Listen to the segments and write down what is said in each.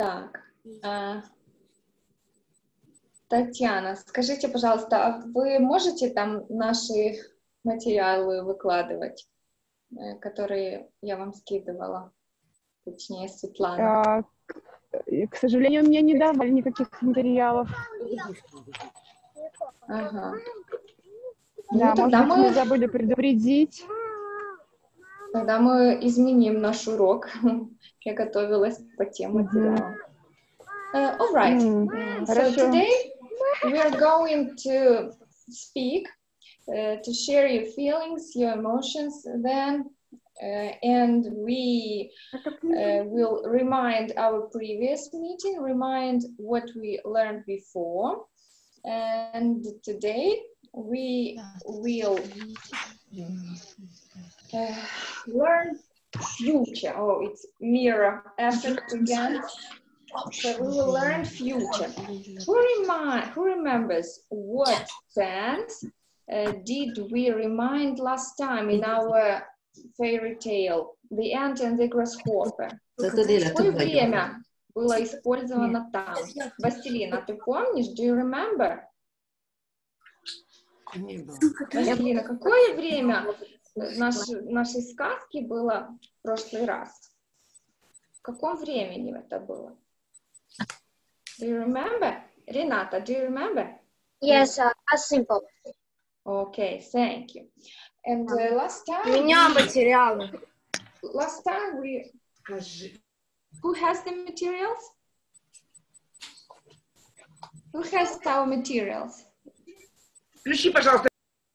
Так, Татьяна, скажите, пожалуйста, а вы можете там наши материалы выкладывать, которые я вам скидывала, точнее, Светлана? К сожалению, мне не давали никаких материалов. Ага. Да, Ну, может быть, мы забыли предупредить. Тогда мы изменим наш урок. Я готовилась по тем материалам. All right. So today we are going to speak, to share your feelings, your emotions then, and we will remind our previous meeting, remind what we learned before. And today we will learn future. Oh, it's mirror effect again. So we will learn future. Who remembers what fans did we remind last time in our fairy tale, The Ant and the Grasshopper? Какое время было использовано там? Василина, ты помнишь? Do you remember? Василина, какое время нашей сказки было в прошлый раз? В каком времени это было? Do you remember? Renata, do you remember? Yes, simple. Okay, thank you. And last time... У меня материалы. Last time we... Who has the materials? Who has our materials? Включи, пожалуйста.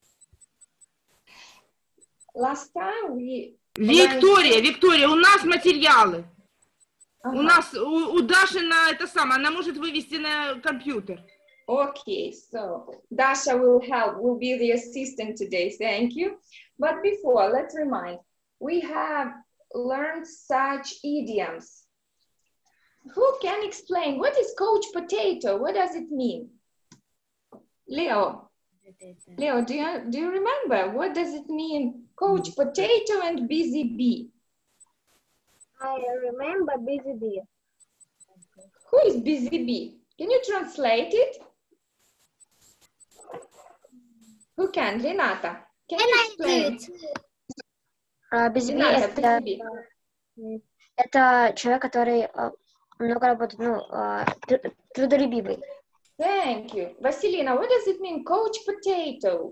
Last time we... Виктория, у нас материалы. У нас, у Даши на это самое, она может вывести на компьютер. Okay, so Dasha will help, will be the assistant today, thank you. But before, let's remind, we have learned such idioms. Who can explain, what is Coach Potato? What does it mean? Leo, do you remember? What does it mean, Coach Potato and Busy Bee? I remember Busy Bee. Who is Busy Bee? Can you translate it? Who can? Renata, can you explain? Busy Bee это человек, который много работает, трудолюбивый. Thank you. Vasilina, what does it mean, Coach Potato?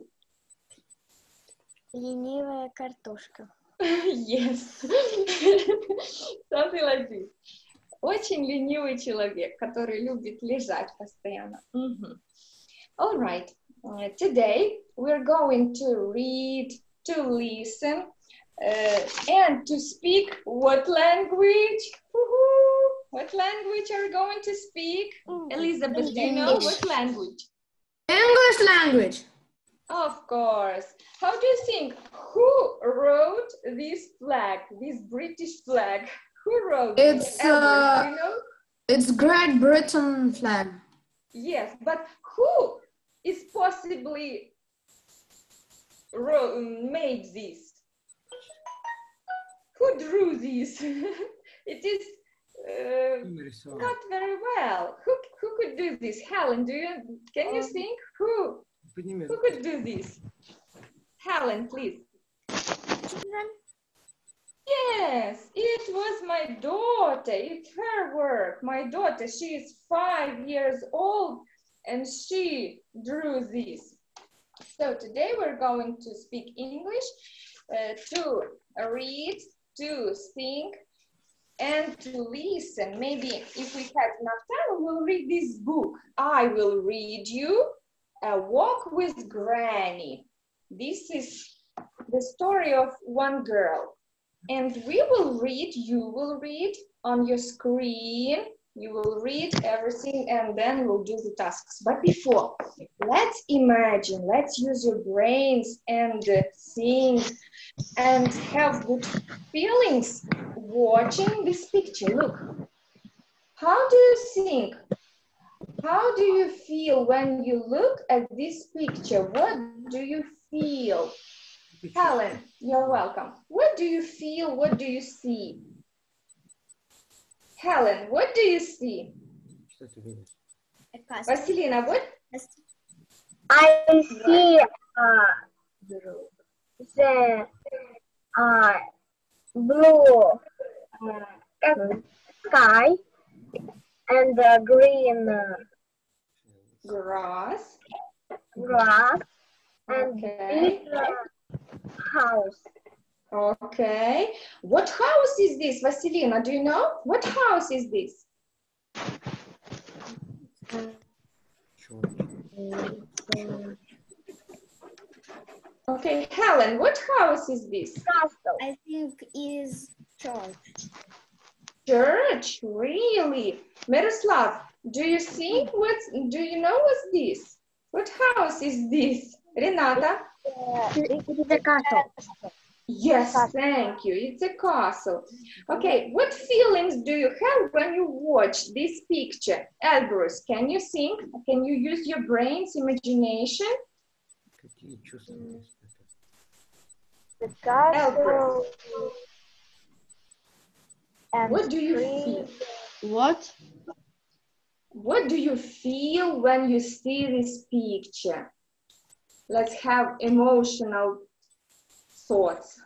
Ленивая картошка. Yes. Something like this. Очень ленивый человек, который любит лежать постоянно. All right. Today we're going to read, to listen, and to speak what language? What language are we going to speak? Elizabeth, do you know what language? English language. Of course. How do you think? Who wrote this flag, this British flag? Who wrote it? Edward, do you know? It's Great Britain flag. Yes, but who is possibly made this? Who drew this? It is not very well. Who could do this? Helen, can you think who could do this? Helen, please. Yes, it was my daughter. It's her work. My daughter, she is 5 years old and she drew this. So today we're going to speak English, to read, to sing, and to listen. Maybe if we have enough time, we'll read this book. I will read you A Walk with Granny. This is the story of one girl. And we will read, you will read on your screen. You will read everything and then we'll do the tasks. But before, let's imagine, let's use your brains and think and have good feelings watching this picture. Look, how do you think? How do you feel when you look at this picture? What do you feel? Helen, you're welcome. What do you feel? What do you see? Helen, what do you see? A castle. Vasilina, what? I see the blue sky and the green Grass. grass and Okay. big house. Okay. What house is this, Vasilina? Do you know? What house is this? Okay, Helen, what house is this? Castle. I think is church. Church, really? Miroslav, do you know what's this? What house is this? Renata? It is a castle. Yes, thank you. It's a castle. Okay, what feelings do you have when you watch this picture? Elbrus, can you think? Can you use your brain's imagination? The castle. And What do you feel? What? What do you feel when you see this picture? Let's have emotional thoughts.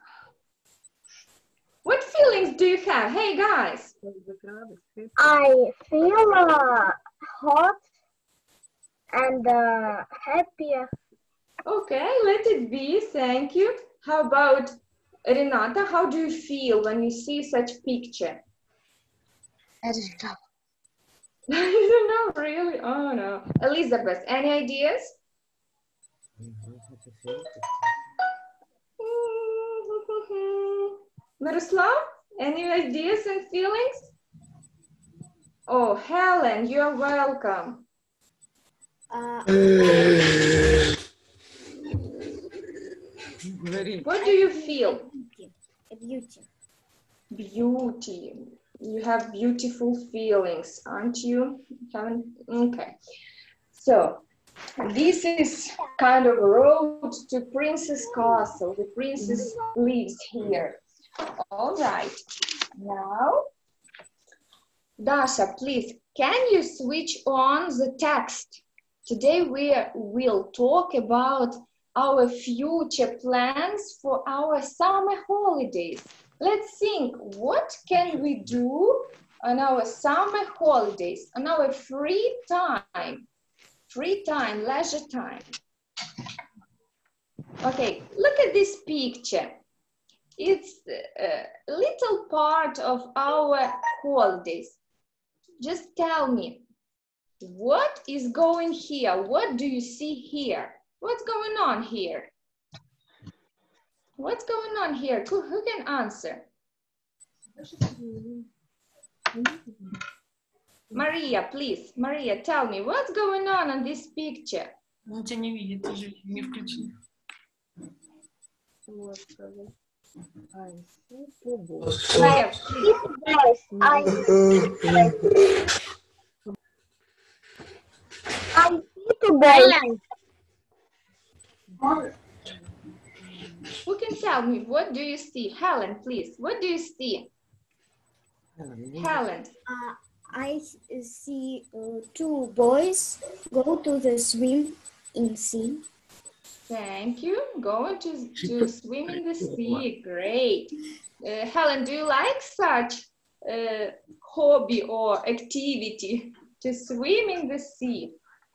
What feelings do you have? Hey guys. I feel hot and happy. Okay, let it be. Thank you. How about Renata? How do you feel when you see such picture? I don't know. I don't know, really? Oh no. Elizabeth, any ideas? Miroslav, any ideas and feelings? Oh, Helen, you're welcome. What do you feel? Beauty. Beauty. You have beautiful feelings, aren't you? Okay. So, this is kind of a road to Princess Castle. The princess lives here. All right. Now, Dasha, please, can you switch on the text? Today we will talk about our future plans for our summer holidays. Let's think, what can we do on our summer holidays, on our free time, leisure time? Okay, look at this picture. It's a little part of our holidays. Just tell me, what is going here? What do you see here? What's going on here? What's going on here? Who can answer? Maria, please. Maria, tell me, what's going on this picture? Он тебя не видит, ты же не включен. Maria, I see two boys. who can tell me, what do you see? Helen, please, what do you see? Helen. I see two boys go to the swim in sea. Thank you. Going to swim in the sea. Great. Helen, do you like such hobby or activity to swim in the sea?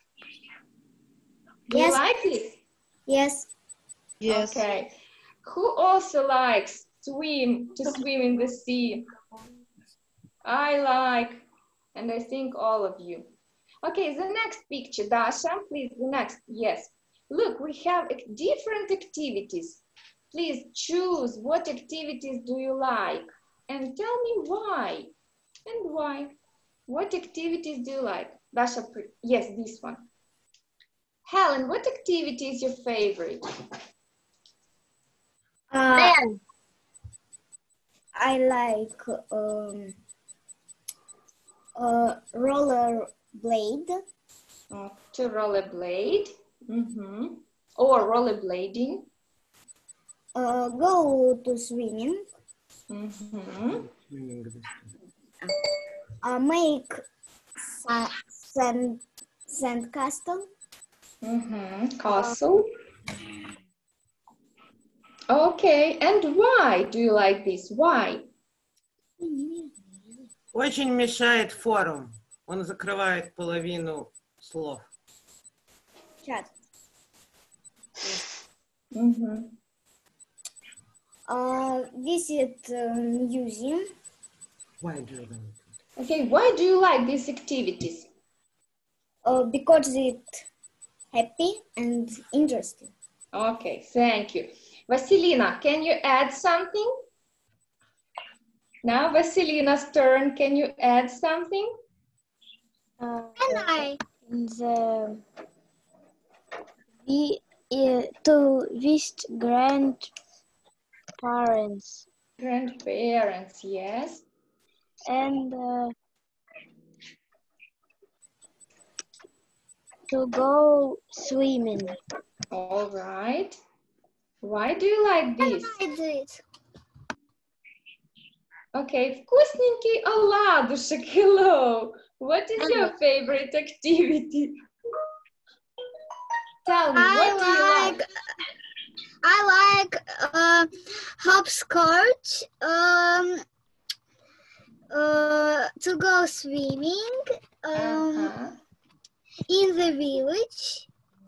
Do you Yes. like it? Yes. Yes. Okay. Who also likes to swim in the sea? I like, and I think all of you. Okay, the next picture, Dasha, please, the next, yes. Look, we have different activities. Please choose what activities do you like and tell me why and why. What activities do you like? Dasha, yes, this one. Helen, what activity is your favorite? I like roller blade. To rollerblade. Or rollerblading. Go to swimming. make sand castle. Castle. Okay, and why do you like this? Why? Очень мешает форум. Он закрывает половину слов. Chat. Visit museum. Why do you like it? Okay, why do you like these activities? Because it's happy and interesting. Okay, thank you. Vasilina, can you add something? Now Vasilina's turn. Can you add something? To visit grandparents Grandparents, yes. and to go swimming. All right. Why do you like this? I do it. Okay, вкусненький оладушек. Hello. What is your favorite activity? Tell me, what do you like? I like hopscotch, to go swimming in the village,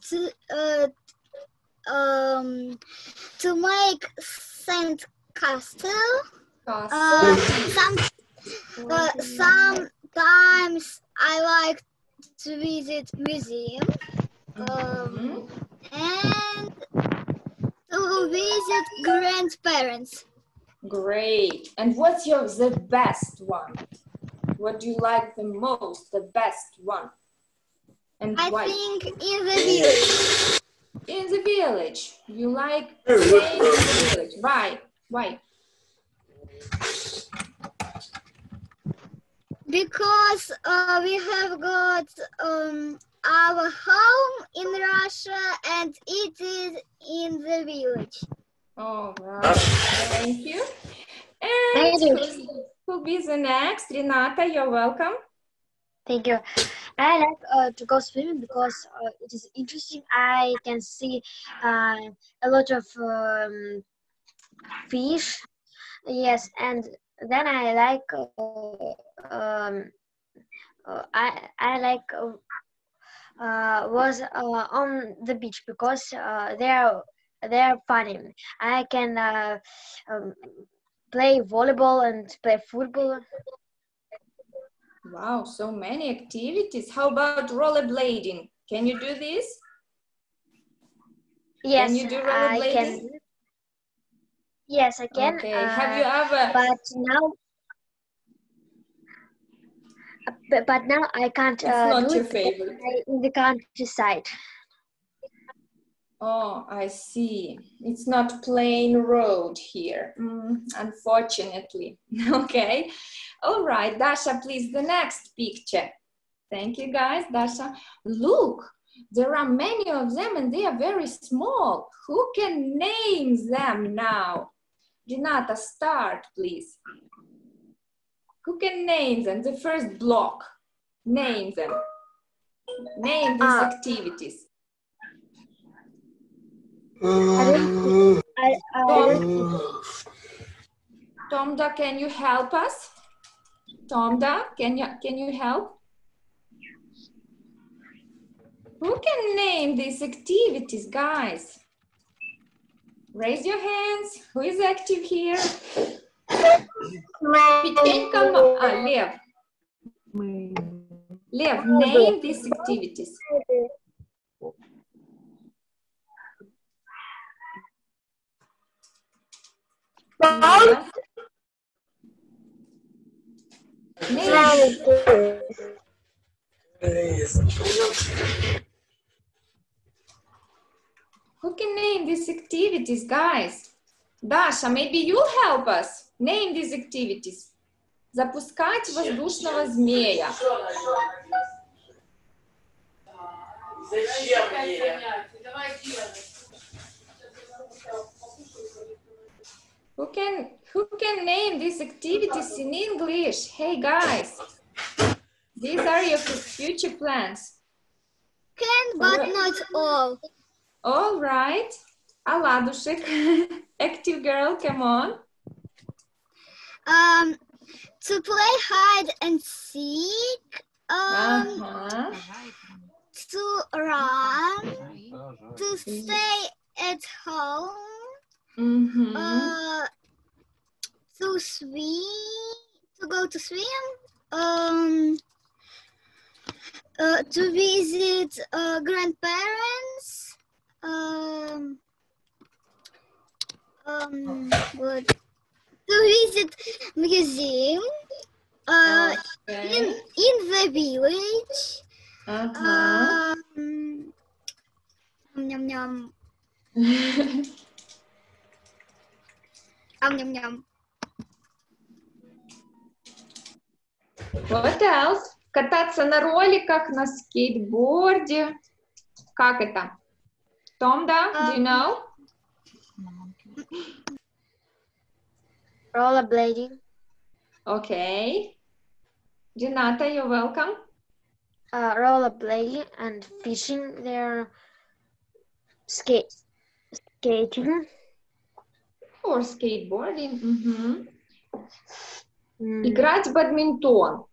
to make sand castle. Sometimes I like to visit museum and to visit grandparents. Great. And what's the best one? What do you like the most, the best one? And I why? think in the village. In the village. You like staying in the village. Why? Why? Because we have got our home in Russia and it is in the village. All right. Thank you. And who'll be the next? Renata, you're welcome. Thank you. I like to go swimming because it is interesting. I can see a lot of fish. Yes, and then I like was on the beach because they're funny. I can play volleyball and play football. Wow, so many activities. How about rollerblading? Can you do this? Yes, can you do I rollerblading? can. Yes, I can. Okay. Have you ever? But now I can't It's not do your it favorite. in the countryside. Oh, I see. It's not plain road here, unfortunately. Okay. All right, Dasha, please, the next picture. Thank you, guys. Dasha, look, there are many of them and they are very small. Who can name them now? Renata, start, please. Who can name them? The first block. Name them. Name these activities. Tomda, can you help us? Tomda, can you help? Who can name these activities, guys? Raise your hands. Who is active here? Lev. Lev, name these activities. Who can name these activities, guys? Dasha, maybe you'll help us name these activities. Запускать воздушного змея. Who can name these activities in English? Hey guys, These are your future plans. Can, but not all. All right. Aladушек. Active girl, come on. To play hide and seek. Uh-huh. To run. To stay at home. Mm-hmm. To swim. To go to swim. To visit grandparents. What? To visit museum. Okay. In the village. Uh-huh. Yum yum. Yum yum. What else? Кататься на роликах, на скейтборде. Как это? Томда, do you know? Rollerblading. Okay. Renata, you're welcome. Rollerblading and fishing. They're skating. Or skateboarding. Mm-hmm. Играть в бадминтон.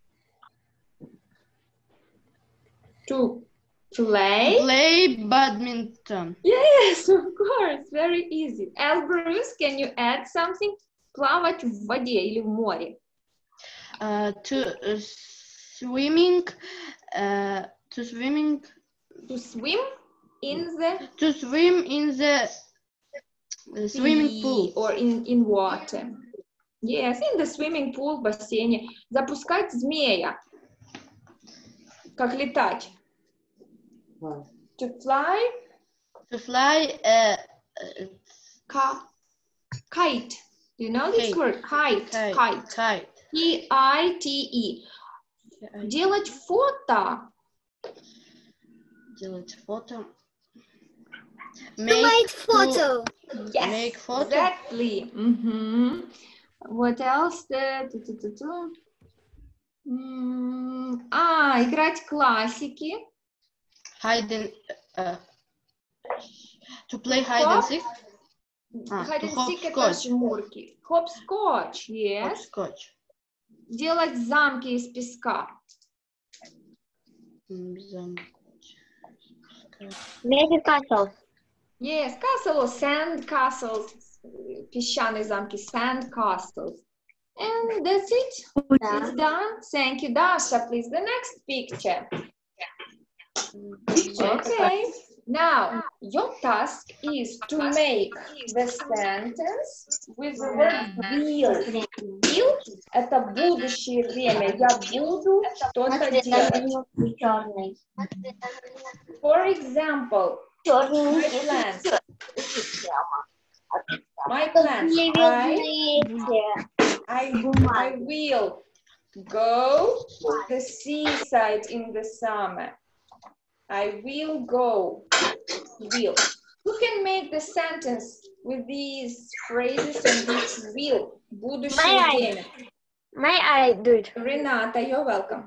To play? Play badminton. Yes, of course. Very easy. Elbrus, can you add something? Плавать в воде или в море. To swimming. To swim in the swimming pool. Or in water. Yes, in the swimming pool, в бассейне. Запускать змея. Как летать. To fly. To fly. Kite. Do you know this word? Kite. Kite. K-I-T-E. Делать фото. Делать фото. Make photo. Yes, Make photo. exactly. Mm-hmm. What else? Играть классики. To play hide and seek. Hide and seek это жмурки. Hopscotch, yes. Hopscotch. Делать замки из песка. Make a castle. Yes, castle or sand castles. Песчаные замки, sand castles. And that's it. It's done. Thank you, Dasha. Please, the next picture. Okay. Now, your task is to make the sentence with the word will. Will – это будущее время. Я буду что-то делать. For example, my plans. I will go to the seaside in the summer. I will go. Will. Who can make the sentence with these phrases and this will? Будущее время. May I do it? Renata, you're welcome.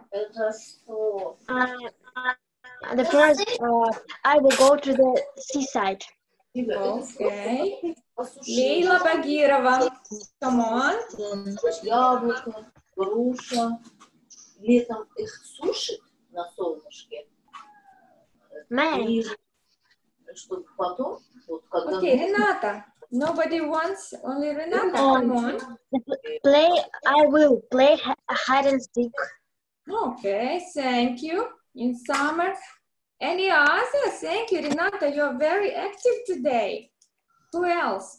The first, I will go to the seaside. Okay. Лейла Багирова. Come on. Яблоко, груша. Летом их сушат на солнышке. May I? Чтобы потом, вот когда... Okay, Renata. Nobody wants, only Renata. Come on. I will play hide and seek. Okay, thank you. In summer. Any others? Thank you, Renata. You're very active today. Who else?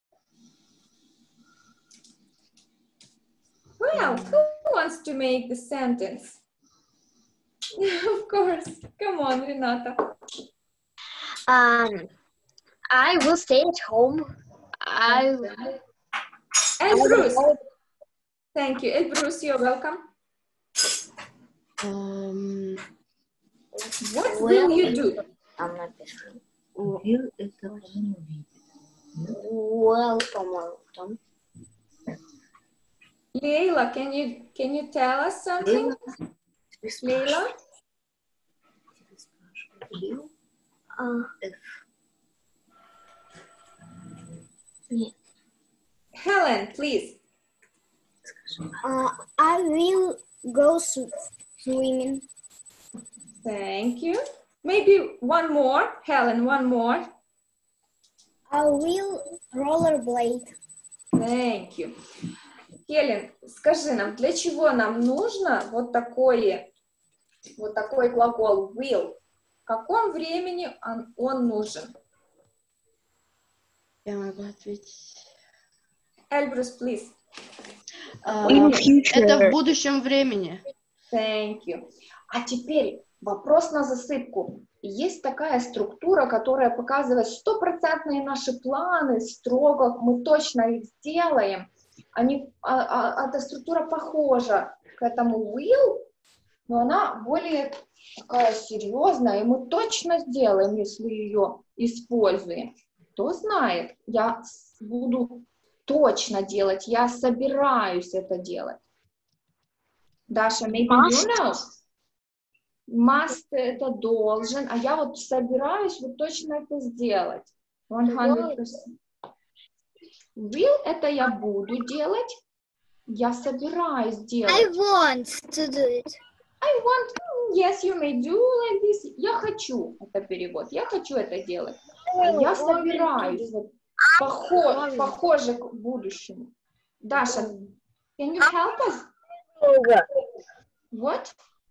Well, who wants to make the sentence? Of course. Come on, Renata. I will stay at home. Elbrus. Thank you. Elbrus, you're welcome. What will you do? Will это по-моему видит. Well, по-моему. Leila, can you tell us something? Leila? Helen, please. I will go swimming. Thank you. Maybe one more. Helen, one more. I will rollerblade. Thank you. Хелен, скажи нам, для чего нам нужно вот такой глагол will? В каком времени он нужен? Я могу ответить. Эльбрус, please. Это в будущем времени. Thank you. А теперь вопрос на засыпку. Есть такая структура, которая показывает стопроцентные наши планы, строго, мы точно их сделаем. Эта структура похожа к этому will, но она более такая серьезная, и мы точно сделаем, если ее используем. Кто знает, я буду точно делать, я собираюсь это делать. Даша, maybe you know? Must это должен, а я вот собираюсь вот точно это сделать. 100%. Will это я буду делать, я собираюсь делать. I want to do it. I want, yes, you may do like this. Я хочу, это перевод, я хочу это делать. А я собираюсь, вот, похоже к будущему. Даша, can you help us? What?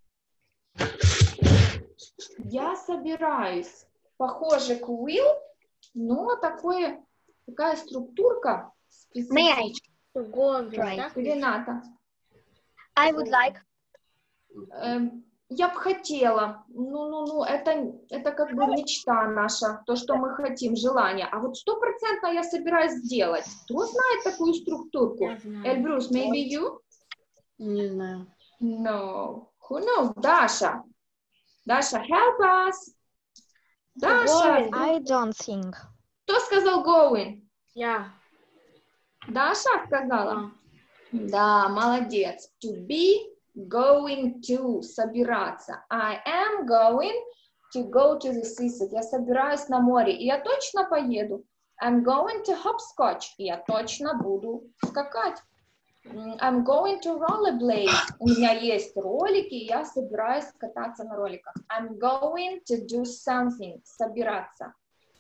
Я собираюсь. Похоже к will, но такая структурка специфическая. Рената. I would like. Я бы хотела. Это как бы мечта наша, то, что мы хотим, желание. А вот 100% я собираюсь сделать. Кто знает такую структурку? Эльбрус, maybe you? Не знаю. No. Who knows? Даша.Даша, help us. Даша. I don't think. Кто сказал going? Я. Даша сказала? Да, молодец. To be, going to, собираться. I am going to go to the seaside. Я собираюсь на море, и я точно поеду. I'm going to hopscotch. И я точно буду скакать. I'm going to rollerblade. У меня есть ролики, и я собираюсь кататься на роликах. I'm going to do something. Собираться.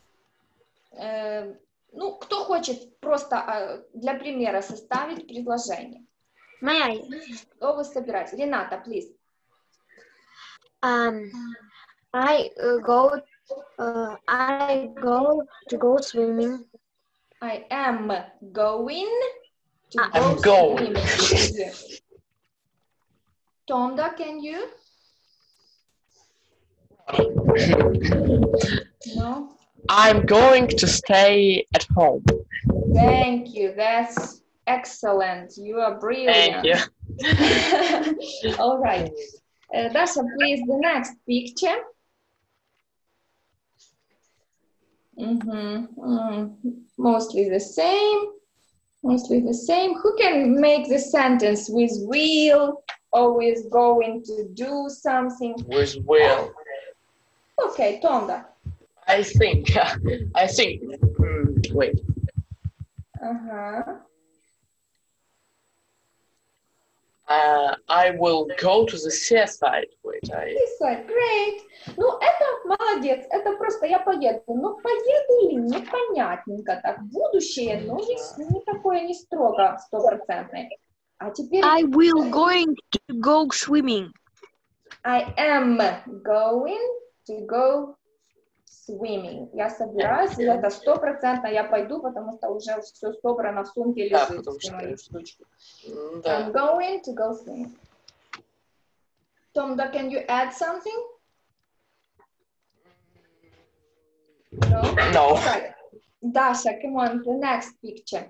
Кто хочет просто для примера составить предложение? May I? Что вы собираетесь? Рената, please. I go to go swimming. I am going to go swimming. Tomda, can you? No? I'm going to stay at home. Thank you. That's excellent. You are brilliant. Thank you. All right. Dasha, please, the next picture. Mostly the same. Mostly the same. Who can make the sentence with will or with going to do something? With will. Okay, Tomda. I think. Wait. I will go to the seaside. Wait, Seaside, great. Это молодец. Это просто я поеду. Но поеду ли непонятненько так. Будущее, не такое, не строго 100%. А теперь... I will going to go swimming. I am going to go swimming. Я собираюсь, и это 100% я пойду, потому что уже все собрано в сумке лежит. I'm going to go swimming. Tomda, can you add something? No? No. Okay. Dasha, come on, the next picture.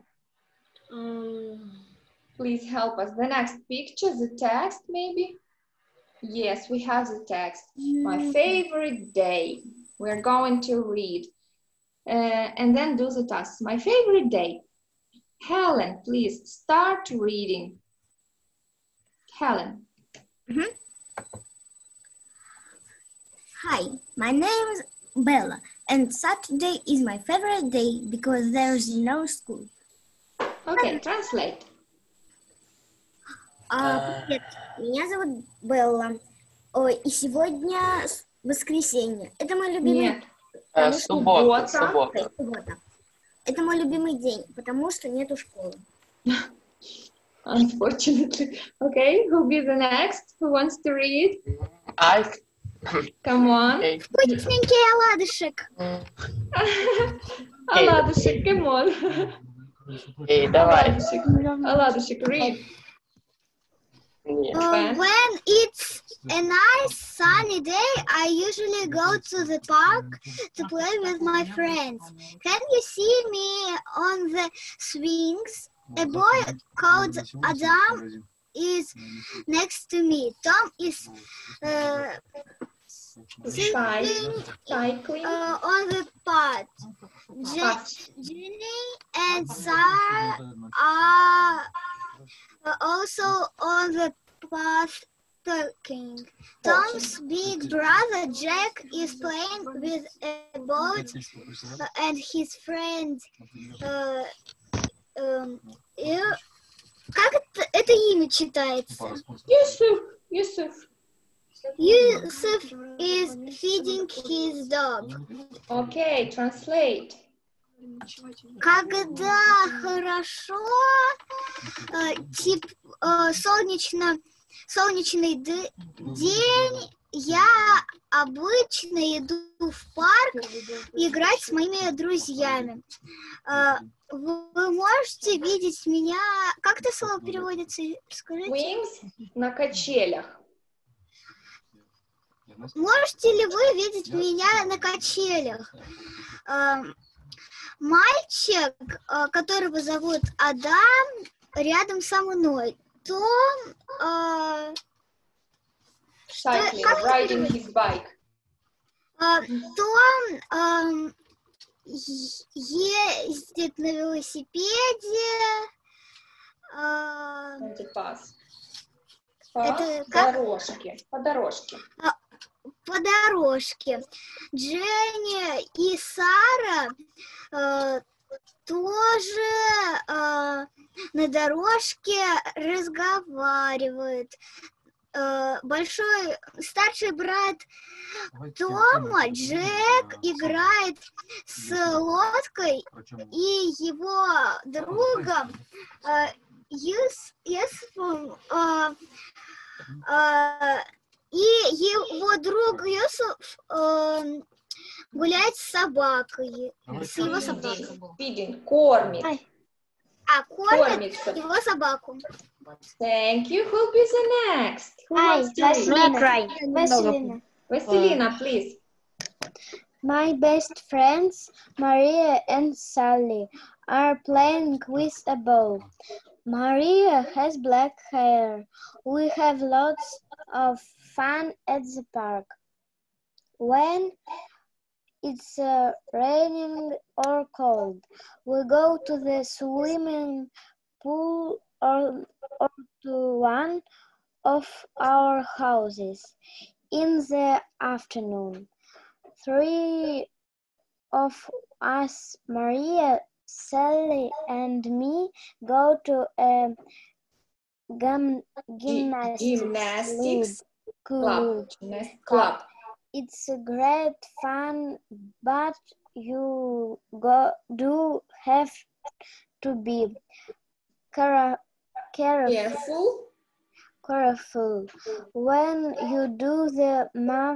Please help us. The next picture, the text maybe? Yes, we have the text. My favorite day. We're going to read and then do the tasks. My favorite day. Helen, please start reading. Helen. Hi, my name is Bella, and Saturday is my favorite day because there's no school. Okay, translate. Привет, меня зовут Белла. И сегодня воскресенье. Это мой любимый Нет. Суббота. суббота. Это мой любимый день, потому что нету школы. Unfortunately. Okay, who'll be the next? Who wants to read? Come on. Вкусненький оладушек. Оладушек, come on. Давай. Оладушек, read. When it's a nice sunny day, I usually go to the park to play with my friends. Can you see me on the swings? A boy called Adam is next to me. Tom is Cycling. on the path. Jenny and Sarah are also on the path talking. Tom's big brother Jack is playing with a boat and his friend. Как это имя читается? Yusuf. Yusuf is feeding his dog. Okay, translate. Когда хорошо, солнечный день, я обычно иду в парк играть с моими друзьями. Вы можете видеть меня... Как это слово переводится? Скажите. Wings на качелях. Можете ли вы видеть меня на качелях? Мальчик, которого зовут Адам, рядом со мной. Том... Cycling, riding his bike. Том ездит на велосипеде. По дорожке. По дорожке. Дженни и Сара тоже на дорожке разговаривают. Старший брат Тома, Джек, играет с лодкой, и его другом Юсуфом, и его друг Юсуф гуляет с собакой, с его собакой. Кормит. Кормит его собаку. Thank you. Who'll be the next? Who wants to read? Vasilina, please. My best friends, Maria and Sally, are playing with a ball. Maria has black hair. We have lots of fun at the park. When it's raining or cold, we go to the swimming pool or to one of our houses. In the afternoon, 3 of us, Maria, Sally, and me, go to a gymnastics club. It's a great fun, but you do have to be careful when you do the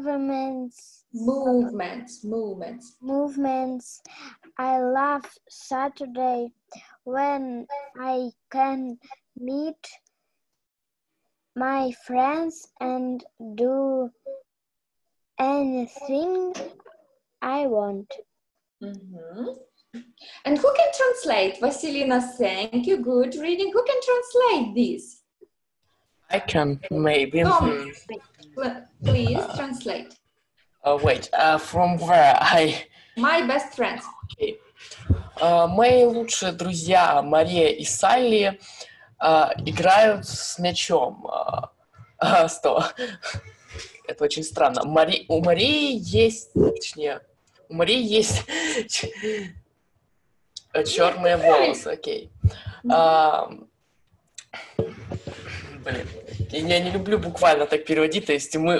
movements. I love Saturday when I can meet my friends and do anything I want. And who can translate? Vasilina, thank you. Good reading. Who can translate this? I can, maybe. Tom, please translate. Wait, from where My best friends. Okay. Мои лучшие друзья Мария и Салли играют с мячом. Это очень странно. У Марии есть, точнее, у Марии есть черные волосы, окей. Блин, я не люблю буквально так переводить, то есть мы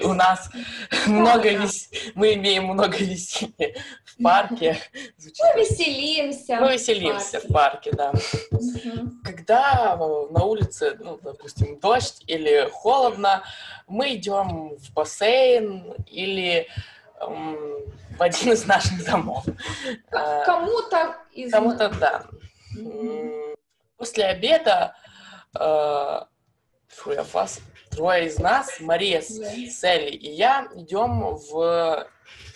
имеем много веселья в парке. Мы веселимся. Мы веселимся в парке, да. Когда на улице, ну, допустим, дождь или холодно, мы идем в бассейн или в один из наших домов. Кому-то из Кому-то, да. После обеда трое из нас, Мария, Селли и я, идем в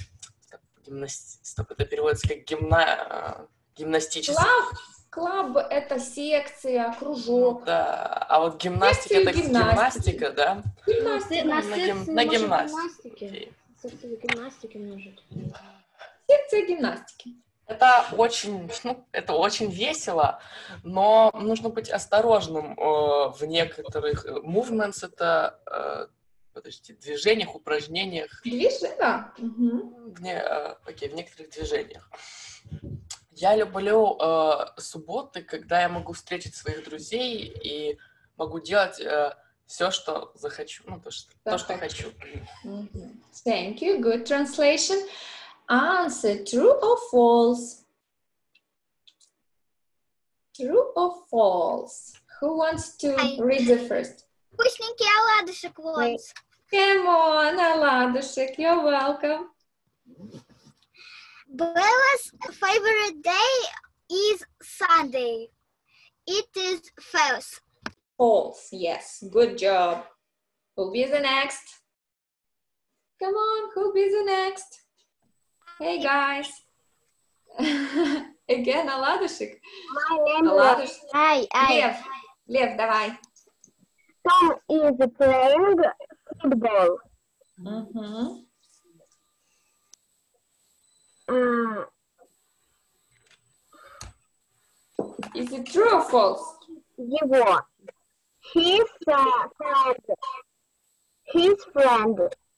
это переводится как гимнастический. Клуб — это секция, кружок. Да, а вот гимнастика — это гимнастика, да? На гимнастике. Гимнастики может. Секция гимнастики. Это очень весело, но нужно быть осторожным в некоторых movements, это движениях, упражнениях. Движения? В некоторых движениях. Я люблю субботы, когда я могу встретить своих друзей и могу делать все, что захочу, то, что хочу. Thank you. Good translation. Answer: true or false? True or false? Who wants to read the first? Вкусненький оладушек вот. Come on, оладушек, you're welcome. Bella's favorite day is Sunday. It is false. False, yes. Good job. Who'll be the next? Come on, who'll be the next? Hey, guys. Again, оладушек. Оладушек. Лев, давай. Tom is playing football. Is it true or false? Его. His friend.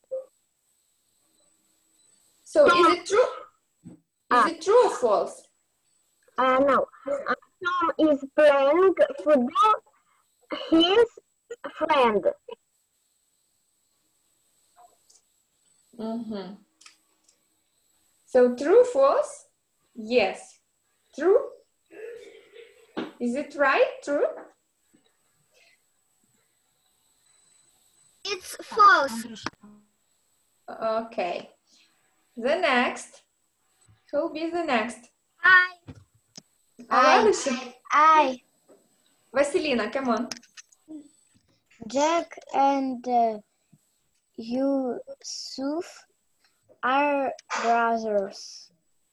So, is it true? Is it true or false? No. Tom is playing football. His friend. So, true, false? Yes. True? Is it right? True? It's false. Okay. The next. Who'll be the next? I. Vasilina, come on. Jack and Yusuf are brothers.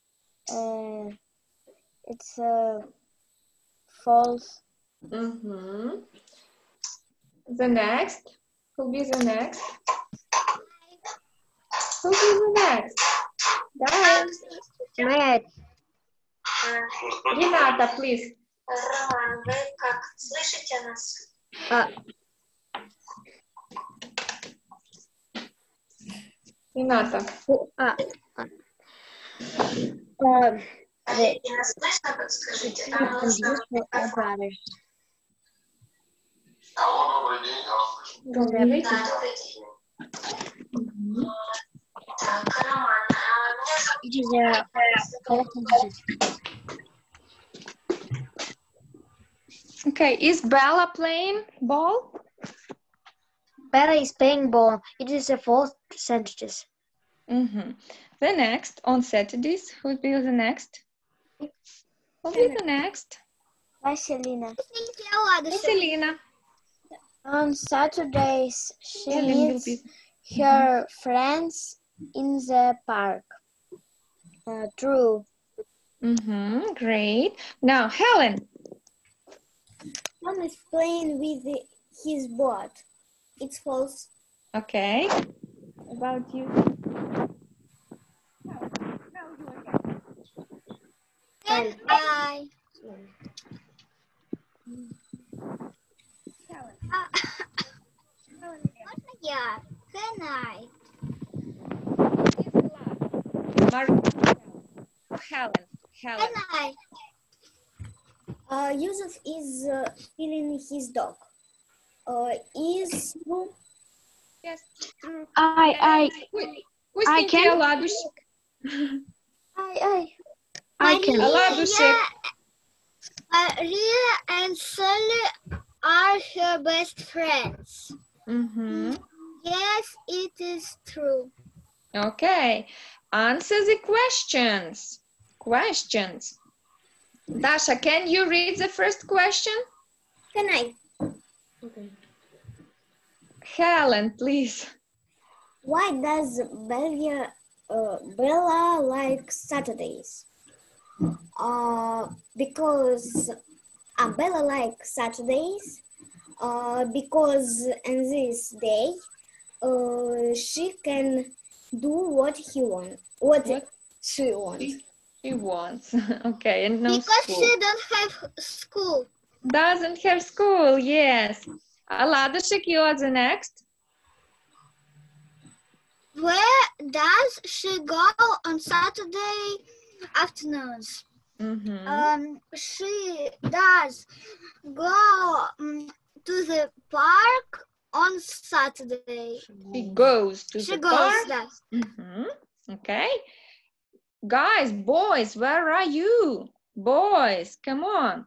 It's false. The next. Who'll be the next? Who'll be the next? Guys. Matt. Рената, please. Роман, вы как слышите нас? Рената. Если нас слышно, подскажите. Алло, добрый день, я вас слышу. Добрый день. Так, Роман, меня Okay, is Bella playing ball? Bella is playing ball. It is a false sentences. The next, on Saturdays, who will be the next? Who'll be the next? Vasilina. Vasilina. On Saturdays, she meets her friends in the park. True. Great. Now, Helen. Tom is playing with his boat. It's false. Okay. About you. And I. Можно я? Can I? Helen. Can I? Yusuf is feeling his dog. Is true? Yes, true. I can. Оладушек. I can. Оладушек. Maria and Sally are her best friends. Yes, it is true. Okay. Answer the questions. Questions. Dasha, can you read the first question? Can I? Okay. Helen, please. Why does Bella like Saturdays? Because Bella likes Saturdays because on this day she can do what she wants. She wants. Okay, and no Because school. she don't have school. Doesn't have school, yes. Оладушек, you are the next. Where does she go on Saturday afternoons? She does go to the park on Saturday. She goes to She the goes, park. yes. Okay. Guys, boys, where are you? Boys, come on.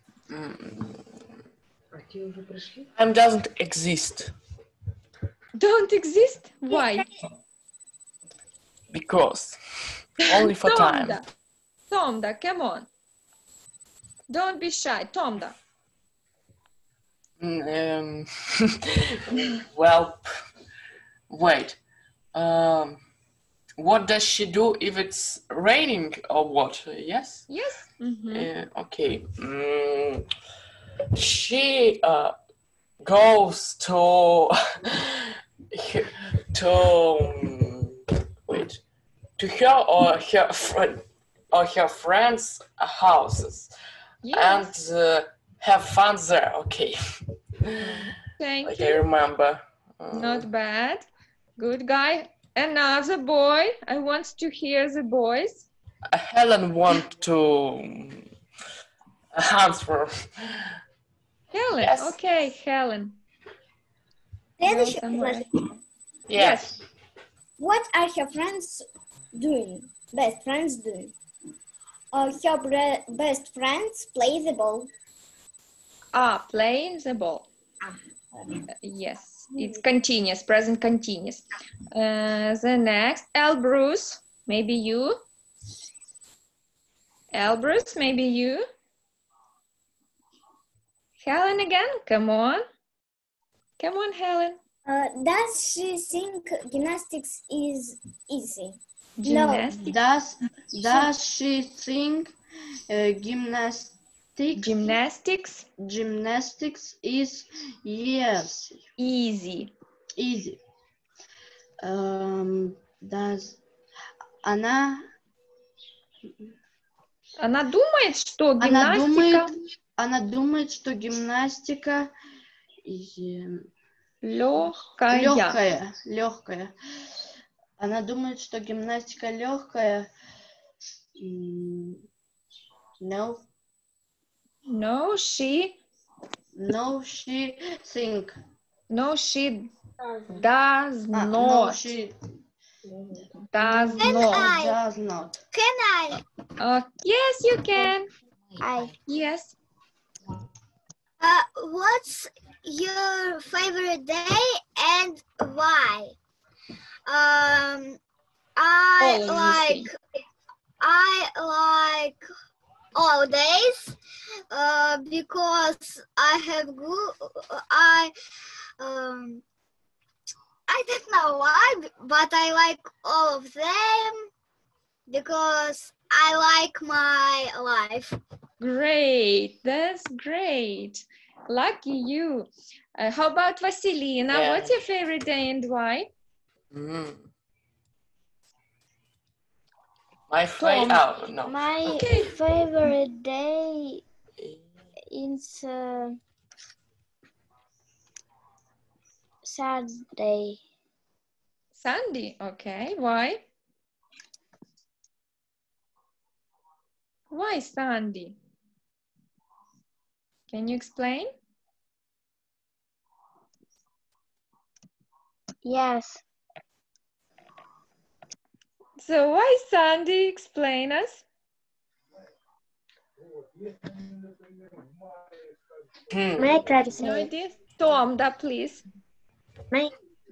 Time doesn't exist Don't exist? Why? because only for time. Tomda, come on. Don't be shy, Tomda. Well, wait. What does she do if it's raining or what? Yes? Yes. Okay. She goes to to her or her friend or her friends' houses and have fun there. Okay. Thank like you. I remember. Not bad. Good guy. Another boy. I want to hear the boys. Helen want to answer. Helen. Yes. Okay, Helen. Yes. What are her friends doing? Best friends doing? Her best friends play the ball. Playing the ball. Yes, it's continuous, present continuous. The next, Elbrus, maybe you. Elbrus, maybe you. Helen again, come on. Come on, Helen. Does she think gymnastics is easy? Gymnastics? No. Does she think gymnastics is easy? Does она думает, что гимнастика... Она думает, что гимнастика легкая. Она думает, что гимнастика легкая. No, she think. No, she does not. No, she does not. Can I? Yes, you can. Yes. What's your favorite day and why? I like all days because I have I don't know why, but I like all of them because I like my life. Great, that's great. Lucky you. How about Vasilina? Yeah. What's your favorite day and why? My favorite day is Saturday. Sunday, okay. Why? Why Sandy? Can you explain? Yes. So why Sandy? Explain us. May I try to say No it? idea? Tom, да, please. May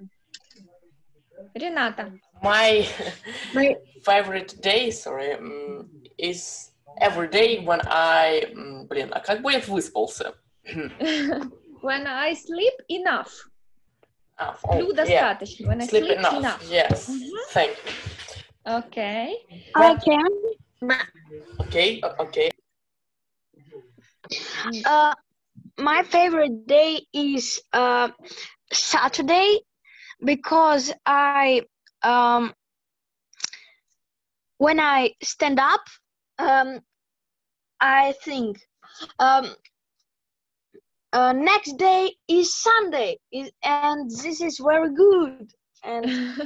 Renata. My My favorite day, is every day when I, блин, а как бы я выспался? When I sleep enough. Сплю yeah. достаточно. When I Sleep sleep enough. enough. Yes, thank you. Okay. I can. Okay. My favorite day is Saturday because when I stand up, I think next day is Sunday, and this is very good. And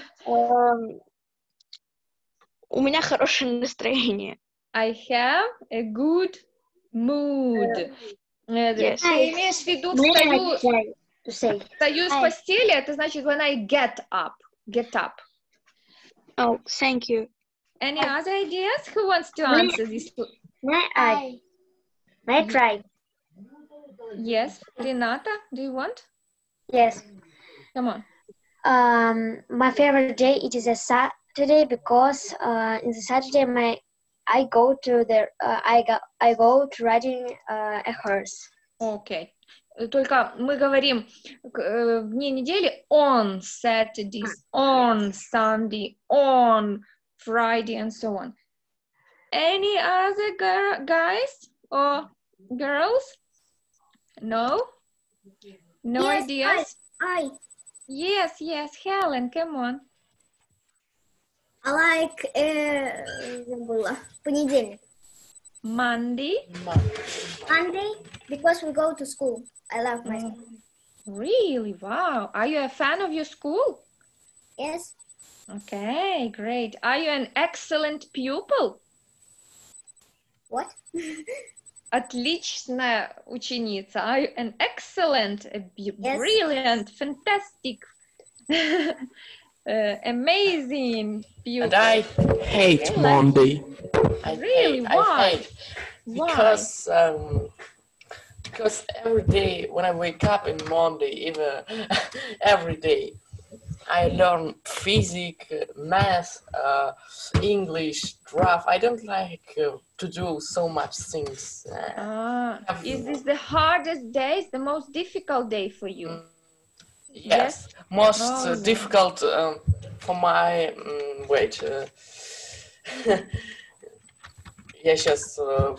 у меня хорошее настроение. I have a good mood. Yes. Ты имеешь в виду встаю с постели, это значит when I get up. Get up. Oh, thank you. Any other ideas? Who wants to answer this? May I try? Yes. Renata, do you want? Yes. Come on. My favorite day it is a Saturday because in the Saturday I go to riding a horse. Okay. Только мы говорим в дни недели on Saturdays, on Sunday, on Friday, and so on. Any other guys or girls? No? No Yes, ideas? I Yes, Helen, come on. I like понедельник. Monday? Monday, because we go to school. I love my school. Really? Wow. Are you a fan of your school? Yes. Okay, great. Are you an excellent pupil? What? Отличная ученица. Are you an excellent, brilliant, fantastic, amazing pupil? And I hate Monday. Really? Why? I hate because every day when I wake up in Monday, even every day, I learn physics, math, English, draft. I don't like to do so much things. Is this the hardest day, the most difficult day for you? Yes, most difficult for my я сейчас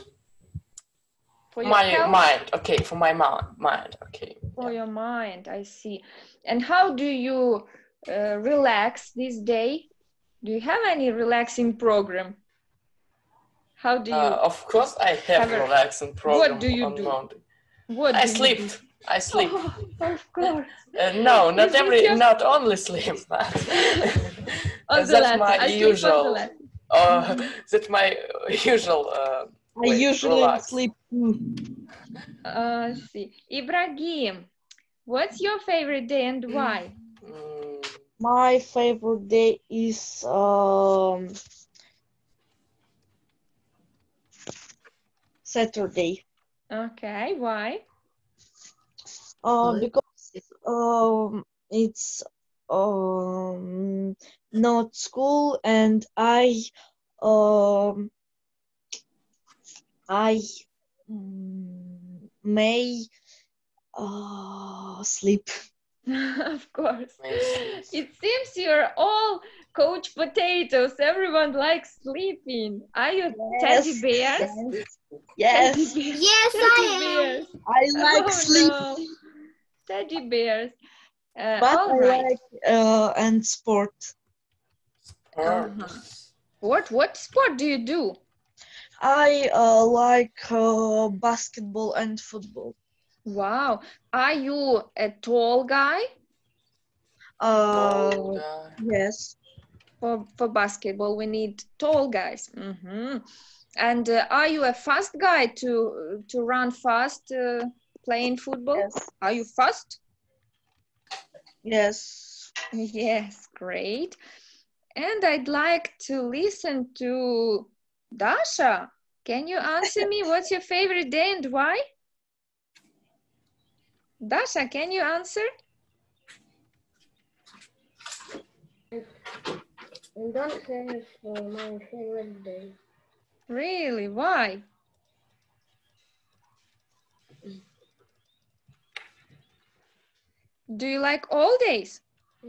for my your mind. Okay, for my mind. Okay. For your mind, I see. And how do you relax this day? Do you have any relaxing program? How do you? Of course, I have a relaxing program. What do you on do? Monday. What I do sleep. You do? I sleep. Oh, of course. No, not only sleep. That's my usual. That's my usual. I usually sleep. See, Ibrahim, what's your favorite day and why? My favorite day is Saturday. Okay, why? Because it's not school and I may sleep. Of course. It seems you're all Coach Potatoes. Everyone likes sleeping. Are you teddy bears? Yes. Teddy bears. Yes, I am. I like sleep. No. Teddy bears. But all I right. like and sport. What sport do you do? I like basketball and football. Wow. Are you a tall guy? Yes. For basketball, we need tall guys. And are you a fast guy to run fast playing football? Yes. Are you fast? Yes. Yes, great. And I'd like to listen to Dasha. Can you answer me what's your favorite day and why? Dasha, can you answer? I don't have my favorite day. Really? Why? Do you like all days?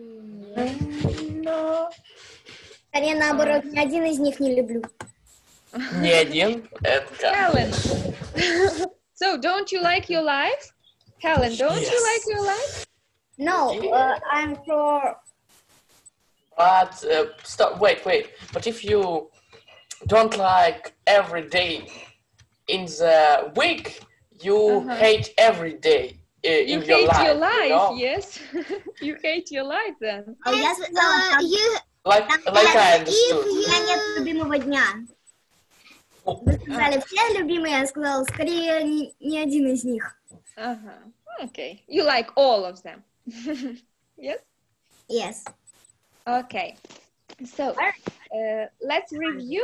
No. А я наоборот, ни один из них не люблю. Не один, это как? Helen. So, don't you like your life? Helen, don't you like your life? No, I'm for... But stop. Wait. But if you don't like every day in the week, you hate every day in your life. You hate your life, you know? yes. You hate your life then. Я сказала, Like I understood. у меня нет любимого дня. Вы сказали все любимые, я сказала, скорее ни один из них. Okay. You like all of them. Yes? Yes. Okay. So, let's review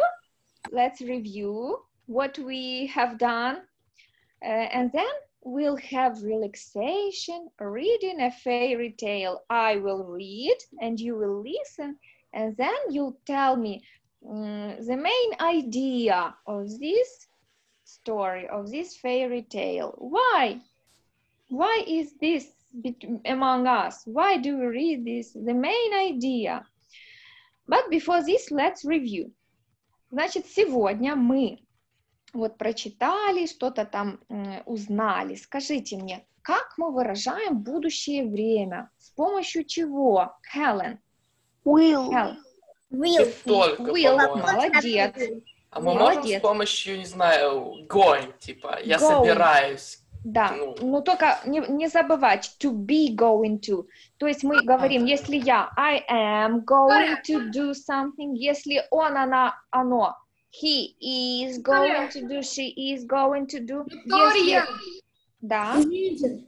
what we have done. And then we'll have relaxation, reading a fairy tale. I will read and you will listen. And then you'll tell me the main idea of this story, of this fairy tale. Why? Why is this among us? Why do we read this? The main idea. But before this, let's review. Значит, сегодня мы вот прочитали, что-то там узнали. Скажите мне, как мы выражаем будущее время? С помощью чего? Helen. Will. Только, Will. по-моему. Молодец. А мы можем с помощью, не знаю, going, типа, я собираюсь. Да, но только не забывать to be going to. То есть мы говорим, если я I am going to do something, если он, она, оно, he is going to do, she is going to do. Виктория! Да. Извините.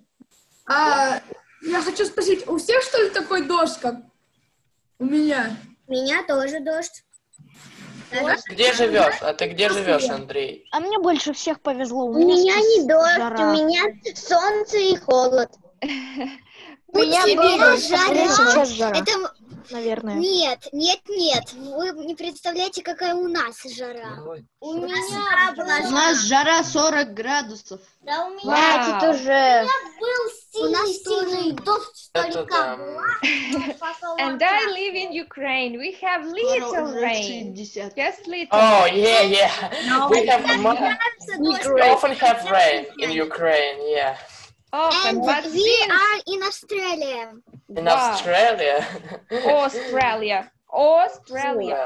Я хочу спросить, у всех, что ли, такой дождь, как у меня? У меня тоже дождь. Где живешь? А ты где живешь, Андрей? А мне больше всех повезло. У меня не дождь, жара. у меня солнце и холод. У меня было сейчас жара, Это... наверное. Нет. Вы не представляете, какая у нас жара. У меня была У нас жара 40 градусов. Да, у меня Хватит уже. был сильный дождь, только And I live in Ukraine. We have little rain. Just little. Oh, yeah. We often have rain in Ukraine, yeah. Often, And but we are in Australia. In Australia? Australia. Australia.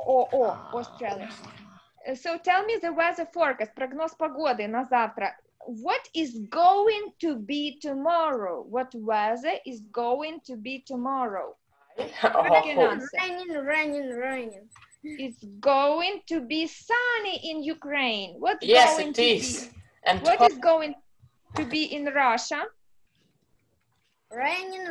So tell me the weather forecast, прогноз погоды на завтра. What is going to be tomorrow? What weather is going to be tomorrow? Raining. It's going to be sunny in Ukraine. What's Yes, going it to is. Be? And What is going to be in Russia? Raining.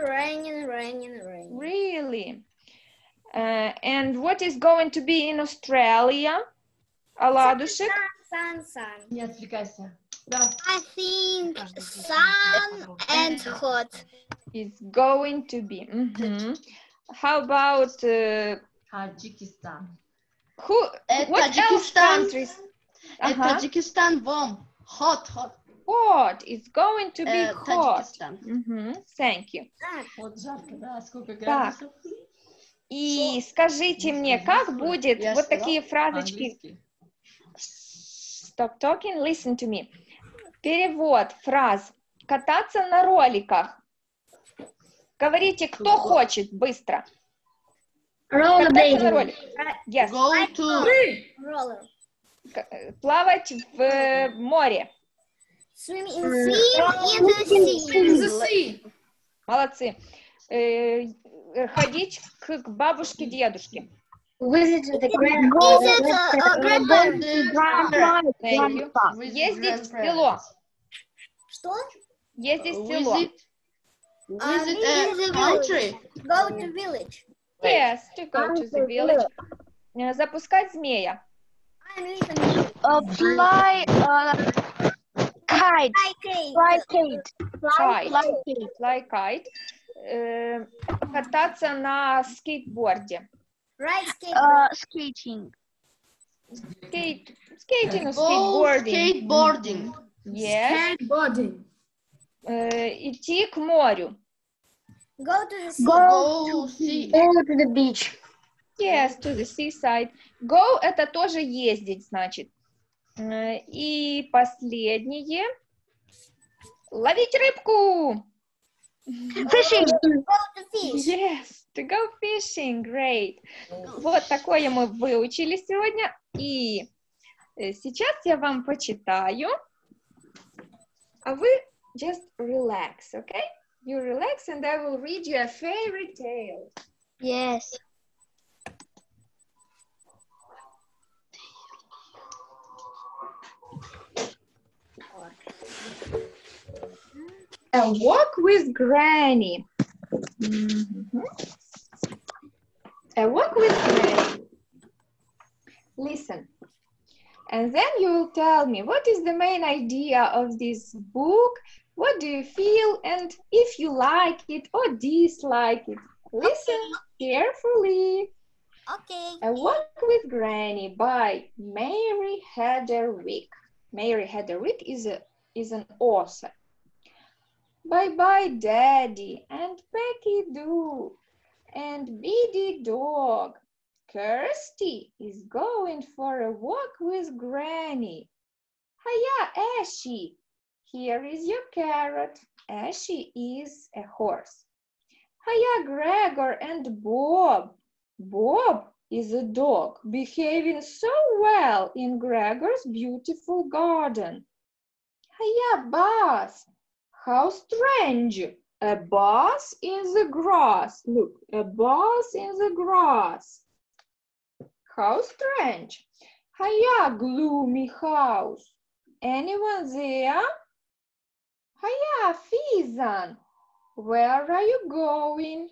Really? And what is going to be in Australia? Оладушек? Sun. Не отвлекайся. I think sun and hot. It's going to be. How about Таджикистан. what else countries? Таджикистан, warm. Hot. Hot. It's going to be hot. Таджикистан. Thank you. Вот жарко, да? Сколько Так. градусов? И скажите мне, как будет вот такие фразочки? Stop talking, listen to me. Перевод фраз. Кататься на роликах. Говорите, кто хочет, быстро. Кататься на роликах. Yes. Go to... Плавать в море. Swim in the sea. Молодцы. Ходить к бабушке, дедушке. Visit the grandparents. Thank you. Ездить в село. Что? Ездить в село. Visit Visit a the country. village. Go to village. Yes, to go to the village. Запускать змея. I'm listening. Fly kite. Fly kite. Fly kite. Кататься на скейтборде. Right skateboard. Skating. Skating or Go skateboarding. skateboarding. Yes. Skateboarding. Идти к морю. Go to the sea. Go see. Go to the beach. Yes, to the seaside. Go — это тоже ездить, значит. И последнее. Ловить рыбку. Fishing. Go to fish. Yes, to go fishing. Great. Вот такое мы выучили сегодня. И сейчас я вам почитаю. А вы just relax, okay? You relax and I will read you a fairy tale. Yes. A walk with Granny. A walk with Granny. Listen. And then you will tell me what is the main idea of this book, what do you feel, and if you like it or dislike it. Listen carefully. Okay. A Walk with Granny by Mary Hedderwick. Mary Hedderwick is an author. Bye-bye, Daddy, and Becky Doo, and Biddy Dog. Kirsty is going for a walk with Granny. Hiya, Ashy. Here is your carrot. Ashy is a horse. Hiya, Gregor and Bob. Bob is a dog behaving so well in Gregor's beautiful garden. Hiya, Buzz. How strange. A bus in the grass. Look, a bus in the grass. How strange. Hiya, gloomy house. Anyone there? Hiya, Fizan. Where are you going?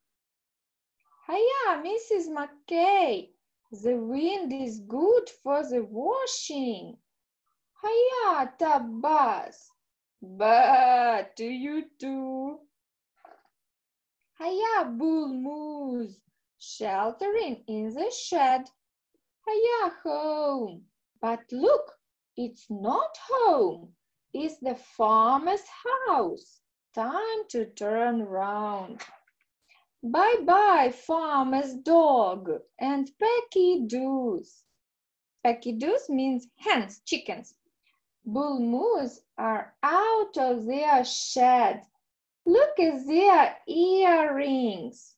Hiya, Mrs. McKay. The wind is good for the washing. Hiya, Tabas. Bah to you too. Hiya, Bull Moose. Sheltering in the shed. Hiya, home. But look, it's not home. It's the farmer's house. Time to turn round. Bye-bye, farmer's dog and Pecky Doos. Pecky Doos means hens, chickens. Bull Moose are out of their shed. Look at their earrings.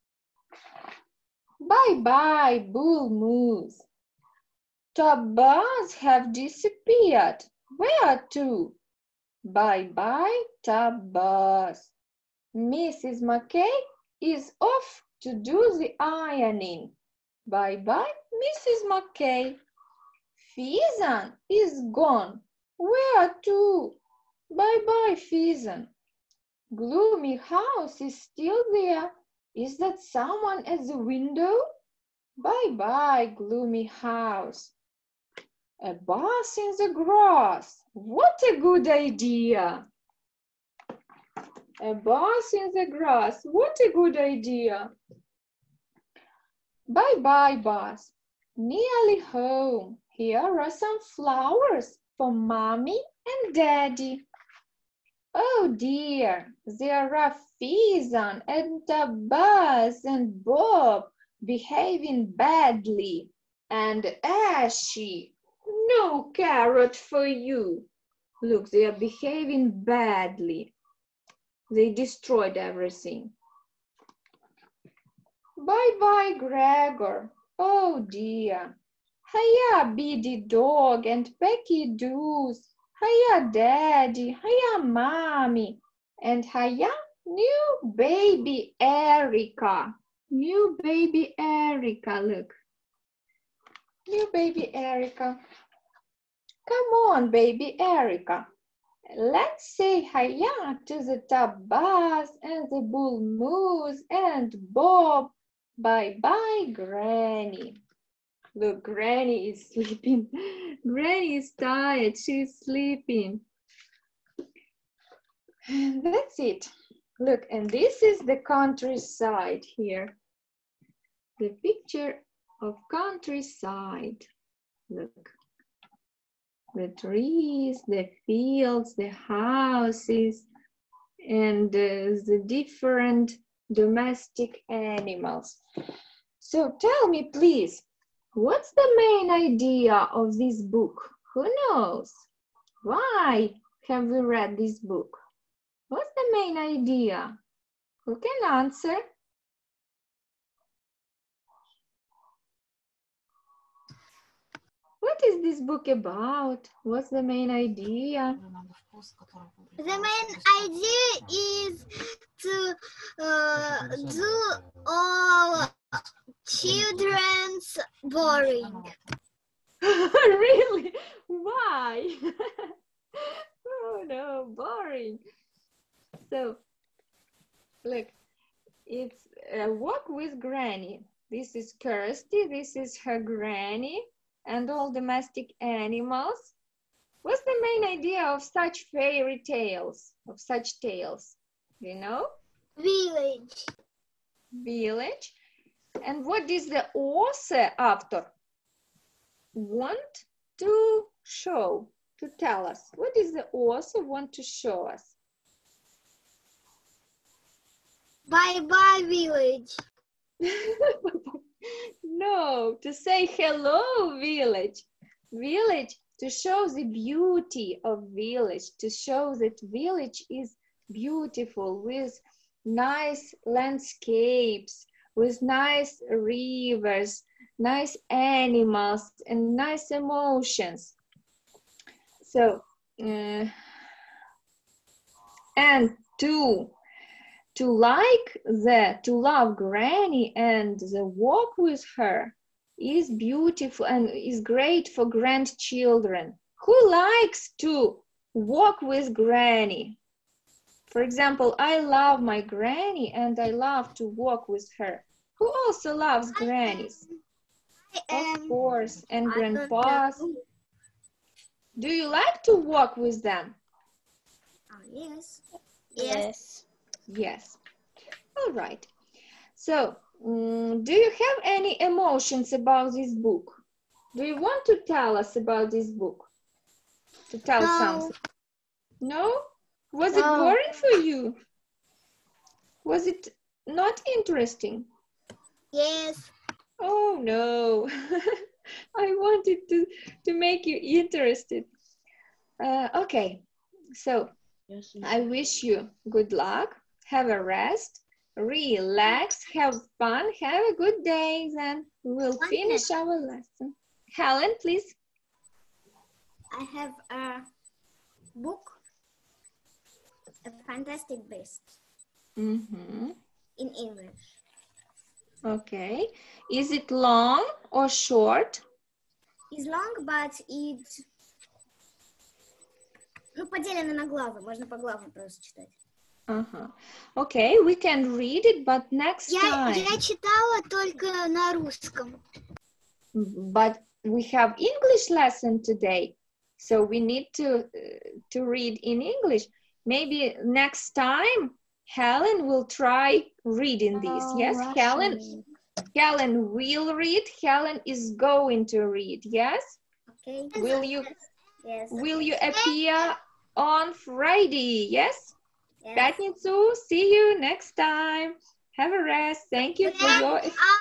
Bye-bye, Bull Moose. Tabas have disappeared. Where to? Bye-bye, Tabas. Mrs. McKay is off to do the ironing. Bye-bye, Mrs. McKay. Fizan is gone. Where to? Bye-bye, Fizan. Gloomy house is still there. Is that someone at the window? Bye-bye, gloomy house. A bus in the grass. What a good idea. A bus in the grass. What a good idea. Bye-bye, bus. Nearly home. Here are some flowers for Mommy and Daddy. Oh dear, there are Fizan and Tabas and Bob behaving badly. And Ashy, no carrot for you. Look, they are behaving badly. They destroyed everything. Bye-bye, Gregor. Oh dear. Hiya, Biddy Dog and Pecky Doos. Hiya, Daddy. Hiya, Mommy. And hiya, new baby Erica. New baby Erica, look. New baby Erica. Come on, baby Erica. Let's say hiya to the top Buzz and the bull Moose and Bob. Bye-bye, Granny. Look, Granny is sleeping. Granny is tired. She's sleeping. And that's it. Look, and this is the countryside here. The picture of countryside. Look. The trees, the fields, the houses, and the different domestic animals. So tell me, please, what's the main idea of this book? Who knows? Why have we read this book? What's the main idea? Who can answer? What is this book about? What's the main idea? The main idea is to do all children's boring. Really? Why? Oh no, boring. So, look, it's a walk with Granny. This is Kirsty, this is her granny, and all domestic animals. What's the main idea of such fairy tales, of such tales? Do you know? Village. Village. And what is the author, author, want to show, to tell us? What is the author want to show us? Bye-bye, village. No, to say hello, village. Village, to show the beauty of village, to show that village is beautiful with nice landscapes, with nice rivers, nice animals, and nice emotions. So, and to love Granny and the walk with her is beautiful and is great for grandchildren. Who likes to walk with Granny? For example, I love my granny and I love to walk with her. Who also loves grannies? Of course, and grandpas. Do you like to walk with them? Yes. Yes. Yes. All right. So, do you have any emotions about this book? Do you want to tell us about this book? To tell something? No? Was it boring for you? Was it not interesting? Yes. Oh no. I wanted to make you interested. Okay. So, I wish you good luck. Have a rest, relax, have fun, have a good day, then we'll finish our lesson. Helen, please. I have a book, a fantastic beast, in English. Okay. Is it long or short? It's long, but it's поделено на главы. Можно по главам просто читать. Okay, we can read it, but next time. Я читала только на русском. But we have English lesson today, so we need to read in English. Maybe next time Helen will try reading this. Yes, Russian. Helen will read. Helen is going to read. Yes. Okay. Will you? Yes. Will you appear on Friday? Yes. Yes. Пятницу. See you next time. Have a rest. Thank you for your.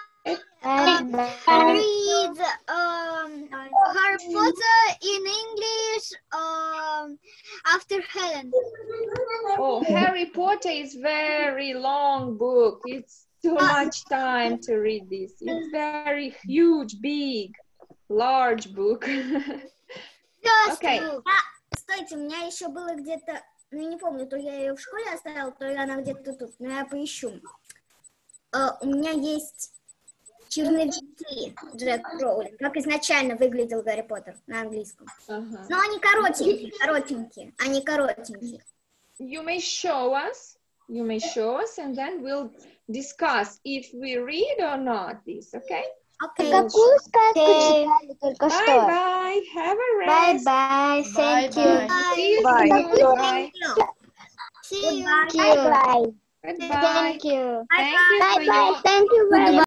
Read Harry Potter in English after Helen. Oh, Harry Potter is very long book. It's too much time to read this. It's very huge, big, large book. Okay. Стойте, у меня еще было где-то, ну не помню, то я ее в школе оставила, то она где-то тут, но я поищу. У меня есть черновики книги Джек Роулинг, как изначально выглядел Гарри Поттер на английском. Но они коротенькие, они коротенькие. You may show us, and then we'll discuss if we read or not this, okay? Okay. Какую сказку читали только что? Bye-bye, have a rest. Bye-bye, thank you. See you Bye. soon. Bye. See you. Bye-bye. Goodbye. Thank you. Thank you for Bye-bye, your thank you very much.